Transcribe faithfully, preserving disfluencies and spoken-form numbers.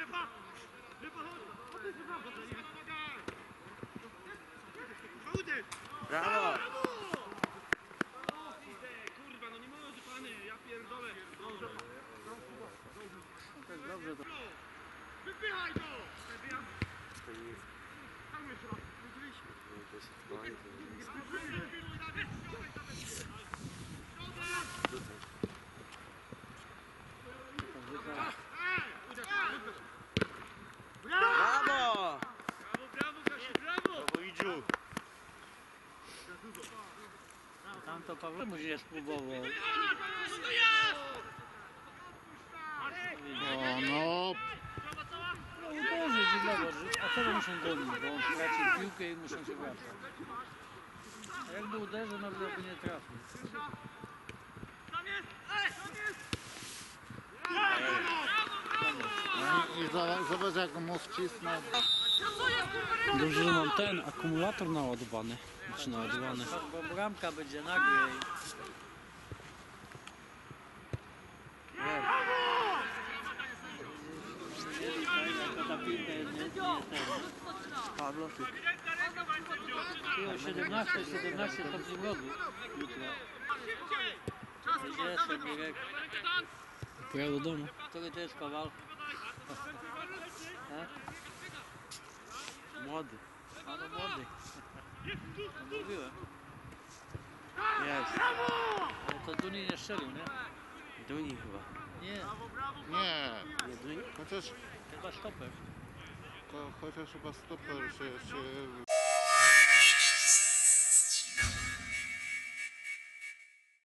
Brawo! Kurwa, no nie może pany, ja pierdolę. Dobrze. Dobrze to. Wypychaj go! To nie jest. Tam jeszcze raz, wróciliśmy. Nie, to jest fajnie, to nie jest. Tutaj. Brawo! Brawo, brawo, Kasiu, brawo! Brawo, Idziu! Tam to Pawłemu się spróbował. No, no. No uderzyć i założyć. A co muszą gonić? Bo on stracił piłkę i muszą się wracać. A jakby uderzył, no to by nie trafił. No i zobacz, zobacz jak mu wcisnął. Dobrze, że mam ten akumulator naładowany. Znaczy naładowany. Bo bramka będzie nagle. Ta piłka jest nie, nie ten. Pablo, ty. siedemnaście siedemnaście stopni mrozu. Jutro. Gdzie sobie Mirek? Pojadę do domu. Który to jest kowal? E? Młody. A no młody. No mówiłem. Jest. Ale to Duni nie strzelił, nie? Duni chyba. Nie, Nie, Nie, Duni? chociaż, chyba stoper. to, chociaż chyba stoper się, się